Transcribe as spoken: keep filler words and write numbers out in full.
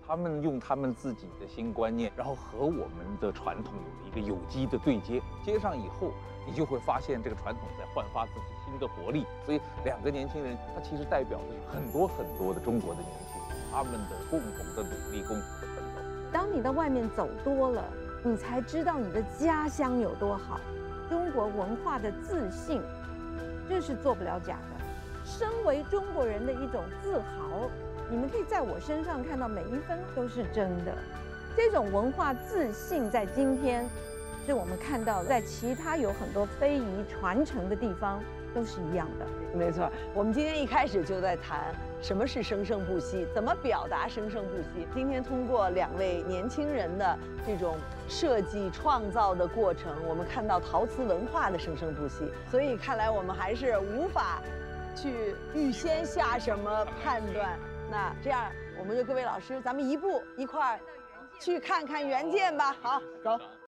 他们用他们自己的新观念，然后和我们的传统有了一个有机的对接，接上以后，你就会发现这个传统在焕发自己新的活力。所以两个年轻人，他其实代表的是很多很多的中国的年轻人，他们的共同的努力、共同的奋斗。 当你在外面走多了，你才知道你的家乡有多好。中国文化的自信，这是做不了假的。身为中国人的一种自豪，你们可以在我身上看到每一分都是真的。这种文化自信在今天，是我们看到在其他有很多非遗传承的地方都是一样的。 没错，我们今天一开始就在谈什么是生生不息，怎么表达生生不息。今天通过两位年轻人的这种设计创造的过程，我们看到陶瓷文化的生生不息。所以看来我们还是无法去预先下什么判断。那这样，我们就各位老师，咱们一步一块儿去看看原件吧。好，走。